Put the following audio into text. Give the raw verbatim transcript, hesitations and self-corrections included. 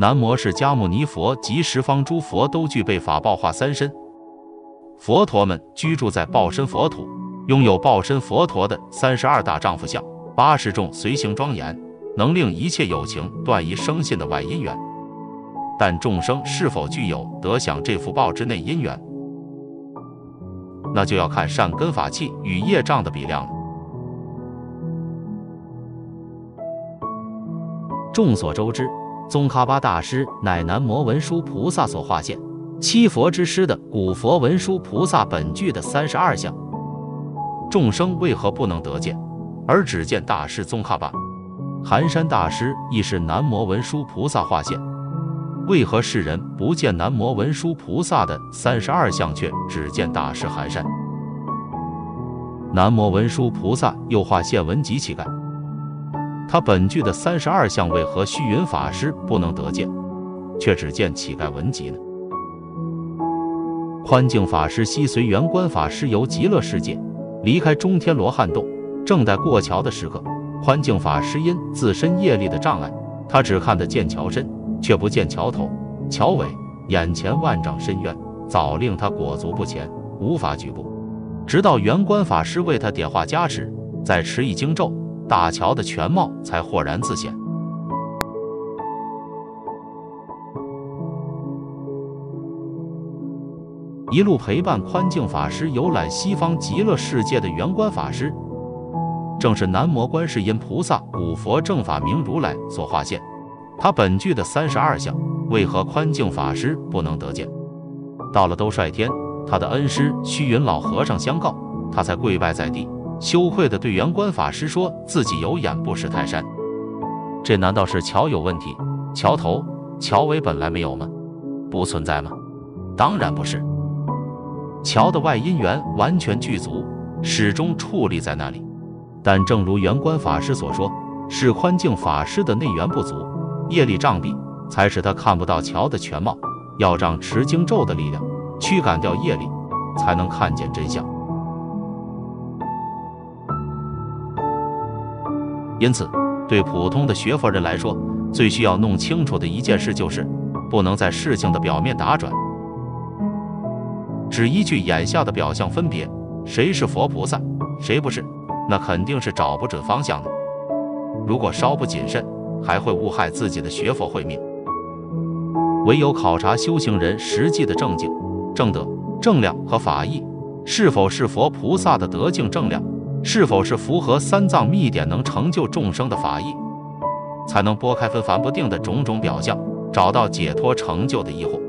南摩释迦牟尼佛及十方诸佛都具备法报化三身，佛陀们居住在报身佛土，拥有报身佛陀的三十二大丈夫相，八十种随行庄严，能令一切有情断疑生信的外因缘。但众生是否具有得享这福报之内因缘，那就要看善根法器与业障的比量了。 众所周知，宗喀巴大师乃南摩文殊菩萨所化现，七佛之师的古佛文殊菩萨本具的三十二相。众生为何不能得见，而只见大师宗喀巴？寒山大师亦是南摩文殊菩萨化现，为何世人不见南摩文殊菩萨的三十二相，却只见大师寒山？南摩文殊菩萨又化现文吉乞丐，他本具的三十二相为何虚云法师不能得见，却只见乞丐文吉呢？宽净法师悉随圆观法师游极乐世界，离开中天罗汉洞，正在过桥的时刻，宽净法师因自身业力的障碍，他只看得见桥身，却不见桥头、桥尾，眼前万丈深渊早令他裹足不前，无法举步。直到圆观法师为他点化加持，再持一经咒，大桥的全貌才豁然自显。一路陪伴宽净法师游览西方极乐世界的圆观法师，正是南摩观世音菩萨古佛正法明如来所化现。他本具的三十二相，为何宽净法师不能得见？到了兜率天，他的恩师虚云老和尚相告，他才跪拜在地，羞愧地对圆观法师说自己有眼不识泰山。这难道是桥有问题？桥头、桥尾本来没有吗？不存在吗？当然不是。桥的外因缘完全具足，始终矗立在那里。但正如圆观法师所说，是宽净法师的内缘不足，业力障蔽，才使他看不到桥的全貌。要让持经咒的力量驱赶掉业力，才能看见真相。因此，对普通的学佛人来说，最需要弄清楚的一件事就是，不能在事情的表面打转，只依据眼下的表象分别谁是佛菩萨，谁不是，那肯定是找不准方向的。如果稍不谨慎，还会误害自己的学佛慧命。唯有考察修行人实际的正境、正德、正量和法义，是否是佛菩萨的德境正量，是否是符合三藏密典能成就众生的法义，才能拨开纷繁不定的种种表象，找到解脱成就的依惑。